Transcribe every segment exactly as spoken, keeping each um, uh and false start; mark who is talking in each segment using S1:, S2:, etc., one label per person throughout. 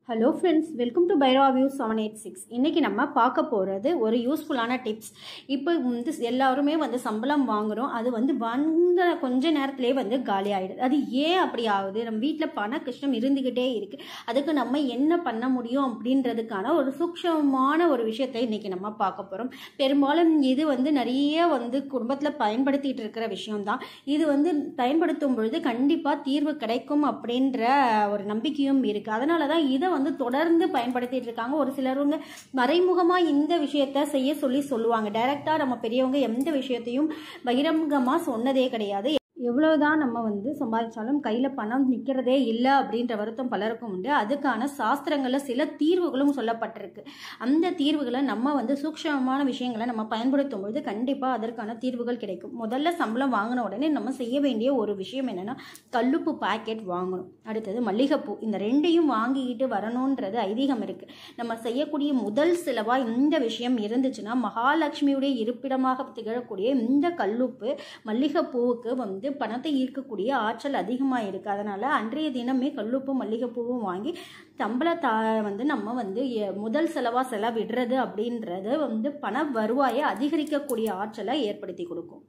S1: Hello friends, welcome to Bhairava view seven eight six. இன்றைக்கி நம்ம பார்க்க போகிறது ஒரு யூஸ்ஃபுல்லான டிப்ஸ். இப்போ வந்து எல்லாருமே வந்து சம்பளம் வாங்குகிறோம், அது வந்து வந்த கொஞ்ச நேரத்துலேயே வந்து காலி ஆகிடுது. அது ஏன் அப்படி ஆகுது? நம்ம வீட்டில் பண கஷ்டம் இருந்துக்கிட்டே இருக்குது. அதுக்கு நம்ம என்ன பண்ண முடியும் அப்படின்றதுக்கான ஒரு சூக்ஷமமான ஒரு விஷயத்தை இன்றைக்கி நம்ம பார்க்க போகிறோம். பெரும்பாலும் இது வந்து நிறைய வந்து குடும்பத்தில் பயன்படுத்திகிட்டு இருக்கிற விஷயம்தான். இது வந்து பயன்படுத்தும் பொழுது கண்டிப்பாக தீர்வு கிடைக்கும் அப்படின்ற ஒரு நம்பிக்கையும் இருக்குது. அதனால தான் இதை வந்து தொடர்ந்து பயன்படுத்திட்டு இருக்காங்க. ஒரு சிலருங்க மறைமுகமா இந்த விஷயத்த செய்ய சொல்லி சொல்லுவாங்க. டைரக்டா நம்ம பெரியவங்க எந்த விஷயத்தையும் பகிரங்கமா சொன்னதே கிடையாது. எவ்வளவுதான் நம்ம வந்து சம்பாதிச்சாலும் கையில் பணம் நிற்கிறதே இல்லை அப்படின்ற வருத்தம் பலருக்கும் உண்டு. அதுக்கான சாஸ்திரங்களில் சில தீர்வுகளும் சொல்லப்பட்டிருக்கு. அந்த தீர்வுகளை நம்ம வந்து சூக்ஷமமான விஷயங்களை நம்ம பயன்படுத்தும் பொழுது கண்டிப்பாக அதற்கான தீர்வுகள் கிடைக்கும். முதல்ல சம்பளம் வாங்கின உடனே நம்ம செய்ய வேண்டிய ஒரு விஷயம் என்னென்னா, கல்லுப்பு பாக்கெட் வாங்கணும். அடுத்தது மல்லிகைப்பூ. இந்த ரெண்டையும் வாங்கிக்கிட்டு வரணுன்றது ஐதீகம் இருக்குது. நம்ம செய்யக்கூடிய முதல் செலவாக இந்த விஷயம் இருந்துச்சுன்னா, மகாலட்சுமியுடைய இருப்பிடமாக திகழக்கூடிய இந்த கல்லுப்பு மல்லிகைப்பூவுக்கு வந்து பணத்தை ஈர்க்கக்கூடிய ஆற்றல் அதிகமாக இருக்குது. அதனால் அன்றைய தினமே கல்லுப்பும் மல்லிகைப்பூவும் வாங்கி சம்பளத்தை வந்து நம்ம வந்து முதல் செலவாக செலவிடுறது அப்படின்றது வந்து பண வருவாயை அதிகரிக்கக்கூடிய ஆற்றலை ஏற்படுத்தி கொடுக்கும்.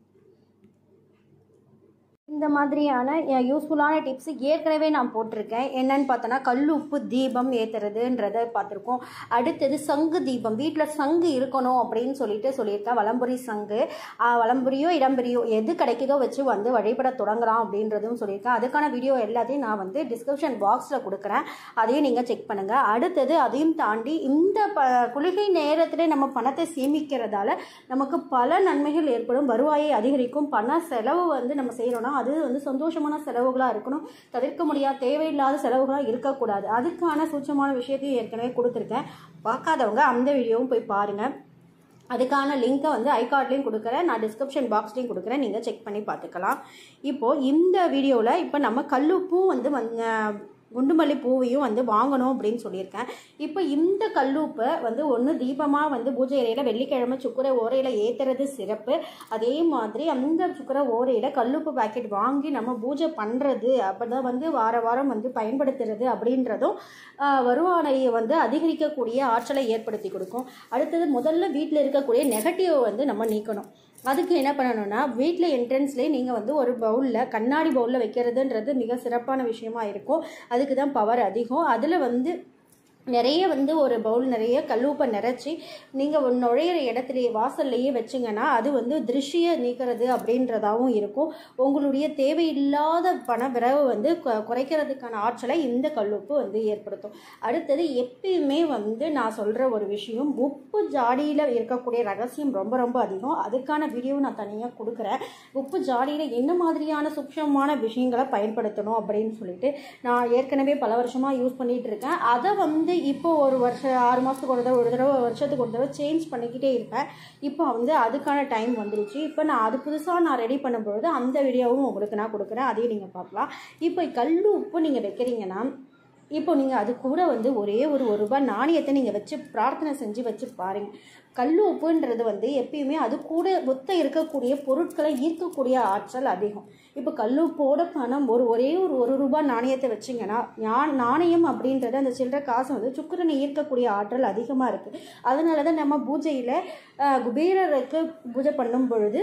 S1: இந்த மாதிரியான யூஸ்ஃபுல்லான டிப்ஸ் ஏற்கனவே நான் போட்டிருக்கேன். என்னன்னு பார்த்தோன்னா, கல்லுப்பு தீபம் ஏற்றுறதுன்றதை பார்த்துருக்கோம். அடுத்தது சங்கு தீபம். வீட்டில் சங்கு இருக்கணும் அப்படின்னு சொல்லிட்டு சொல்லியிருக்கேன். வலம்புரி சங்கு, வலம்புரியோ இடம்புரியோ எது கிடைக்குதோ வச்சு வந்து வழிபட தொடங்கலாம் அப்படின்றதும் சொல்லியிருக்கேன். அதுக்கான வீடியோ எல்லாத்தையும் நான் வந்து டிஸ்கிரிப்ஷன் பாக்ஸில் கொடுக்குறேன், அதையும் நீங்கள் செக் பண்ணுங்கள். அடுத்தது அதையும் தாண்டி இந்த ப குளிகை நேரத்தில் நம்ம பணத்தை சேமிக்கிறதால நமக்கு பல நன்மைகள் ஏற்படும். வருவாயை அதிகரிக்கும். பண செலவு வந்து நம்ம செய்கிறோன்னா அது வந்து சந்தோஷமான செலவுகளாக இருக்கணும். தவிர்க்க முடியாத தேவையில்லாத செலவுகளாக இருக்கக்கூடாது. அதுக்கான சூட்சமான விஷயத்தையும் ஏற்கனவே கொடுத்துருக்கேன். பார்க்காதவங்க அந்த வீடியோவும் போய் பாருங்கள். அதுக்கான லிங்க்கை வந்து ஐகார்ட்லேயும் கொடுக்குறேன், நான் டிஸ்கிரிப்ஷன் பாக்ஸ்லேயும் கொடுக்குறேன், நீங்கள் செக் பண்ணி பார்த்துக்கலாம். இப்போது இந்த வீடியோவில் இப்போ நம்ம கல்லுப்பும் வந்து குண்டுமல்லி பூவையும் வந்து வாங்கணும் அப்படின்னு சொல்லியிருக்கேன். இப்போ இந்த கல்லுப்பை வந்து ஒன்று தீபமாக வந்து பூஜை அறையில் வெள்ளிக்கிழமை சுக்கரை ஓரையில் ஏற்றுறது சிறப்பு. அதே மாதிரி அந்த சுக்கரை ஓரையில் கல்லுப்பு பாக்கெட் வாங்கி நம்ம பூஜை பண்ணுறது, அப்போ தான் வந்து வார வாரம் வந்து பயன்படுத்துறது அப்படின்றதும் வருவாயை வந்து அதிகரிக்கக்கூடிய ஆற்றலை ஏற்படுத்தி கொடுக்கும். அடுத்தது முதல்ல வீட்டில் இருக்கக்கூடிய நெகட்டிவை வந்து நம்ம நீக்கணும். அதுக்கு என்ன பண்ணணும்னா, வீட்டில் என்ட்ரன்ஸ்லேயே நீங்கள் வந்து ஒரு பவுலில் கண்ணாடி பவுலில் வைக்கிறதுன்றது மிக சிறப்பான விஷயமா இருக்கும். அதுக்கு தான் பவர் அதிகம். அதில் வந்து நிறைய வந்து ஒரு பவுல் நிறைய கல்லுப்பை நிறச்சி நீங்கள் நுழையிற இடத்துலையே வாசல்லையே வச்சிங்கன்னா அது வந்து திருஷ்டியை நீக்கிறது அப்படின்றதாகவும் இருக்கும். உங்களுடைய தேவையில்லாத பண விரவு வந்து குறைக்கிறதுக்கான ஆற்றலை இந்த கல்லுப்பு வந்து ஏற்படுத்தும். அடுத்தது எப்பயுமே வந்து நான் சொல்கிற ஒரு விஷயம், உப்பு ஜாடியில் இருக்கக்கூடிய ரகசியம் ரொம்ப ரொம்ப அதிகம். அதுக்கான வீடியோ நான் தனியாக கொடுக்குறேன். உப்பு ஜாடியில் என்ன மாதிரியான சூக்ஷமான விஷயங்களை பயன்படுத்தணும் அப்படின்னு சொல்லிட்டு நான் ஏற்கனவே பல வருஷமாக யூஸ் பண்ணிகிட்டு இருக்கேன். அதை வந்து இப்போ ஒரு வருஷம் ஆறு மாதத்துக்கு ஒரு தடவை ஒரு தடவை வருஷத்துக்கு ஒரு தடவை சேஞ்ச் பண்ணிக்கிட்டே இருப்பேன். இப்போ வந்து அதுக்கான டைம் வந்துருச்சு. இப்போ நான் அது புதுசாக நான் ரெடி பண்ணும்பொழுது அந்த வீடியோவும் உங்களுக்கு நான் கொடுக்குறேன், அதையும் நீங்கள் பார்க்கலாம். இப்போ கல் உப்பு நீங்கள் வைக்கிறீங்கன்னா, இப்போ நீங்கள் அது கூட வந்து ஒரே ஒரு ஒரு ரூபாய் நாணயத்தை நீங்கள் வச்சு பிரார்த்தனை செஞ்சு வச்சு பாருங்கள். கல் உப்புன்றது வந்து எப்பயுமே அது கூட ஒத்த இருக்கக்கூடிய பொருட்களை ஈர்க்கக்கூடிய ஆற்றல் அதிகம். இப்போ கல்லுப்போட பணம் ஒரு ஒரே ஒரு ஒரு ரூபாய் நாணயத்தை வச்சிங்கன்னா, நாணயம் அப்படின்றது அந்த சில்லற காசு வந்து சுக்கிரனை ஈர்க்கக்கூடிய ஆற்றல் அதிகமாக இருக்குது. அதனால தான் நம்ம பூஜையில் குபேரருக்கு பூஜை பண்ணும் பொழுது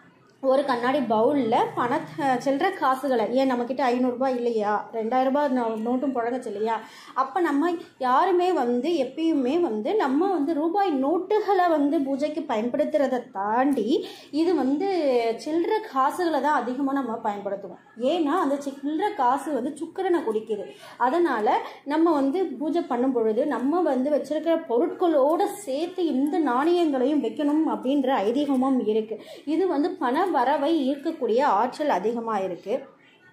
S1: ஒரு கண்ணாடி பவுலில் பண சில்லற காசுகளை, ஏன் நம்மக்கிட்ட ஐநூறுரூபா இல்லையா, ரெண்டாயிரரூபா நோட்டும் புழங்கச்சு இல்லையா, அப்போ நம்ம யாருமே வந்து எப்பயுமே வந்து நம்ம வந்து ரூபாய் நோட்டுகளை வந்து பூஜைக்கு பயன்படுத்துகிறத தாண்டி இது வந்து சில்லற காசுகளை தான் அதிகமாக நம்ம பயன்படுத்துவோம். ஏன்னா அந்த சில்லற காசு வந்து சுக்கிரனை குடிக்குது. அதனால் நம்ம வந்து பூஜை பண்ணும் பொழுது நம்ம வந்து வச்சிருக்கிற பொருட்களோடு சேர்த்து இந்த நாணயங்களையும் வைக்கணும் அப்படின்ற ஐதீகமும் இருக்குது. இது வந்து பண வரவை ஈர்க்கக்கூடிய ஆற்றல் அதிகமாக இருக்குது.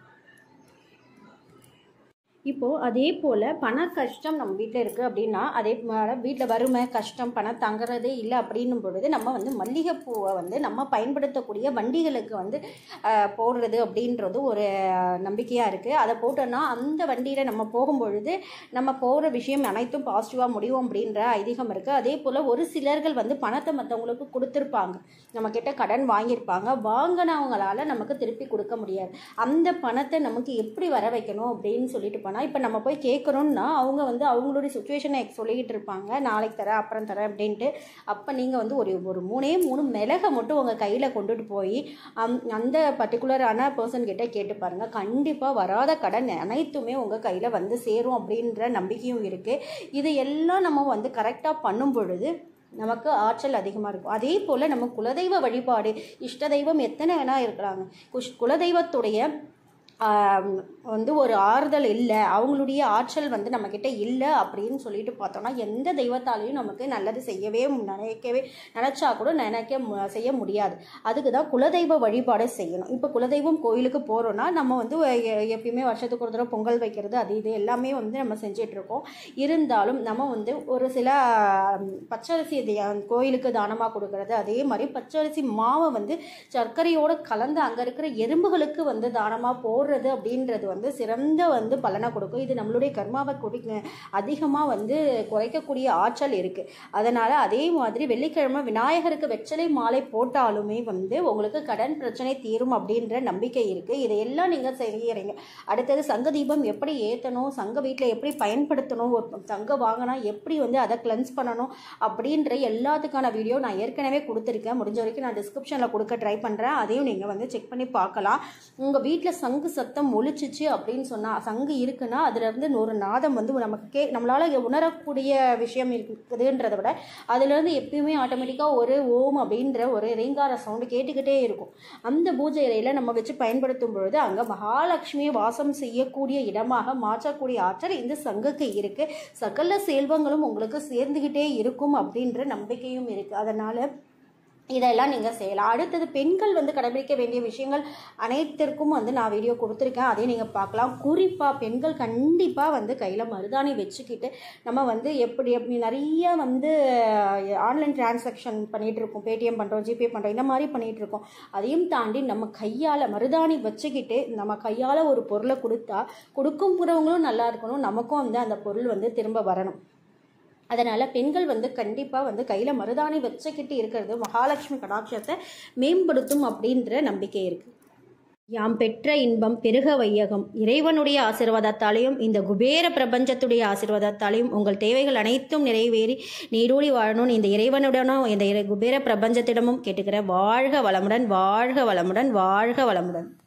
S1: இப்போது அதே போல் பண கஷ்டம் நம்ம வீட்டில் இருக்குது அப்படின்னா, அதே வீட்டில் வறுமை கஷ்டம் பணம் தங்குறதே இல்லை அப்படின்னும் பொழுது நம்ம வந்து மல்லிகைப்பூவை வந்து நம்ம பயன்படுத்தக்கூடிய வண்டிகளுக்கு வந்து போடுறது அப்படின்றது ஒரு நம்பிக்கையாக இருக்குது. அதை போட்டோன்னா அந்த வண்டியில் நம்ம போகும்பொழுது நம்ம போகிற விஷயம் அனைத்தும் பாசிட்டிவாக முடியும் அப்படின்ற ஐதீகம் இருக்குது. அதே போல் ஒரு சிலர்கள் வந்து பணத்தை மற்றவங்களுக்கு கொடுத்துருப்பாங்க, நம்மக்கிட்ட கடன் வாங்கியிருப்பாங்க, வாங்கினவங்களால் நமக்கு திருப்பி கொடுக்க முடியாது. அந்த பணத்தை நமக்கு எப்படி வர வைக்கணும் அப்படின்னு சொல்லிட்டு இருப்பானா, இப்போ நம்ம போய் கேட்குறோன்னா அவங்க வந்து அவங்களுடைய சுச்சுவேஷனை சொல்லிக்கிட்டு இருப்பாங்க, நாளைக்கு தரேன் அப்புறம் தரேன் அப்படின்ட்டு. அப்போ நீங்கள் வந்து ஒரு ஒரு மூணே மூணு மிளகை மட்டும் உங்கள் கையில் கொண்டுட்டு போய் அந்த பர்டிகுலரான பர்சன் கிட்ட கேட்டு பாருங்கள். கண்டிப்பாக வராத கடன் அனைத்துமே உங்கள் கையில் வந்து சேரும் அப்படின்ற நம்பிக்கையும் இருக்குது. இது எல்லாம் நம்ம வந்து கரெக்டாக பண்ணும் பொழுது நமக்கு ஆற்றல் அதிகமாக இருக்கும். அதே போல் நம்ம குலதெய்வ வழிபாடு, இஷ்ட தெய்வம் எத்தனை வேணால் இருக்கிறாங்க. குஷ் குலதெய்வத்துடைய வந்து ஒரு ஆறுதல் இல்லை, அவங்களுடைய ஆற்றல் வந்து நம்மக்கிட்ட இல்லை அப்படின்னு சொல்லிட்டு பார்த்தோம்னா எந்த தெய்வத்தாலையும் நமக்கு நல்லது செய்யவே நினைக்கவே நினச்சா கூட நினைக்க செய்ய முடியாது. அதுக்கு தான் குலதெய்வ வழிபாடு செய்யணும். இப்போ குலதெய்வம் கோயிலுக்கு போகிறோன்னா நம்ம வந்து எப்பயுமே வருஷத்துக்கு ஒரு தடவை பொங்கல் வைக்கிறது அது இது எல்லாமே வந்து நம்ம செஞ்சிட்ருக்கோம். இருந்தாலும் நம்ம வந்து ஒரு சில பச்சரிசி கோயிலுக்கு தானமாக கொடுக்கறது, அதே மாதிரி பச்சரிசி மாவை வந்து சர்க்கரையோடு கலந்து அங்கே இருக்கிற எறும்புகளுக்கு வந்து தானமாக போடுறது அப்படின்றது வந்து சிறந்த வந்து பலனை கொடுக்கும். இது நம்மளுடைய கர்மாவை குடி அதிகமாக வந்து குறைக்கக்கூடிய ஆற்றல் இருக்குது. அதனால் அதே மாதிரி வெள்ளிக்கிழமை விநாயகருக்கு வெற்றிலை மாலை போட்டாலுமே வந்து உங்களுக்கு கடன் பிரச்சனை தீரும் அப்படின்ற நம்பிக்கை இருக்குது. இதையெல்லாம் நீங்கள் செய்கிறீங்க. அடுத்தது சங்க தீபம் எப்படி ஏற்றணும், சங்க வீட்டில் எப்படி பயன்படுத்தணும், ஒரு சங்கம் வாங்கினா எப்படி வந்து அதை கிளென்ஸ் பண்ணணும் அப்படின்ற எல்லாத்துக்கான வீடியோ நான் ஏற்கனவே கொடுத்துருக்கேன். முடிஞ்ச வரைக்கும் நான் டிஸ்கிரிப்ஷனில் கொடுக்க ட்ரை பண்ணுறேன். அதையும் நீங்கள் வந்து செக் பண்ணி பார்க்கலாம். உங்கள் வீட்டில் சங்கு சத்தம் ஒழிச்சிச்சு அப்படின்னு சொன்னால், சங்கு இருக்குன்னா அதுலேருந்து ஒரு நாதம் வந்து நமக்கு கே நம்மளால் உணரக்கூடிய விஷயம் இருக்குதுன்றதை விட அதுலேருந்து எப்பயுமே ஆட்டோமேட்டிக்காக ஒரு ஓம் அப்படின்ற ஒரு ரீங்கார சவுண்டு கேட்டுக்கிட்டே இருக்கும். அந்த பூஜை இலையில் நம்ம வச்சு பயன்படுத்தும் பொழுது அங்கே மகாலட்சுமியை வாசம் செய்யக்கூடிய இடமாக மாற்றக்கூடிய ஆற்றல் இந்த சங்குக்கு இருக்குது. சகல செல்வங்களும் உங்களுக்கு சேர்ந்துக்கிட்டே இருக்கும் அப்படின்ற நம்பிக்கையும் இருக்குது. அதனால் இதெல்லாம் நீங்கள் செய்யலாம். அடுத்தது பெண்கள் வந்து கடைபிடிக்க வேண்டிய விஷயங்கள் அனைத்திற்கும் வந்து நான் வீடியோ கொடுத்துருக்கேன், அதையும் நீங்கள் பார்க்கலாம். குறிப்பாக பெண்கள் கண்டிப்பாக வந்து கையில் மருதாணி வச்சுக்கிட்டு நம்ம வந்து எப்படி எப்படி நிறைய வந்து ஆன்லைன் டிரான்சாக்ஷன் பண்ணிகிட்ருக்கோம், பேடிஎம் பண்ணுறோம், ஜிபே பண்ணுறோம், இந்த மாதிரி பண்ணிகிட்ருக்கோம். அதையும் தாண்டி நம்ம கையால் மருதாணி வச்சுக்கிட்டு நம்ம கையால் ஒரு பொருளை கொடுத்தா கொடுக்கும் புறவங்களும் நல்லா இருக்கணும், நமக்கும் வந்து அந்த பொருள் வந்து திரும்ப வரணும். அதனால் பெண்கள் வந்து கண்டிப்பாக வந்து கையில் மருதாணி வச்சுக்கிட்டு இருக்கிறது மகாலட்சுமி கடாட்சத்தை மேம்படுத்தும் அப்படின்ற நம்பிக்கை இருக்குது. யாம் பெற்ற இன்பம் பெருக வையகம். இறைவனுடைய ஆசீர்வாதத்தாலையும் இந்த குபேர பிரபஞ்சத்துடைய ஆசீர்வாதத்தாலையும் உங்கள் தேவைகள் அனைத்தும் நிறைவேறி நீடூழி வாழணும் இந்த இறைவனுடனும் இந்த குபேர பிரபஞ்சத்திடமும் கேட்டுக்கிற. வாழ்க வளமுடன், வாழ்க வளமுடன், வாழ்க வளமுடன்.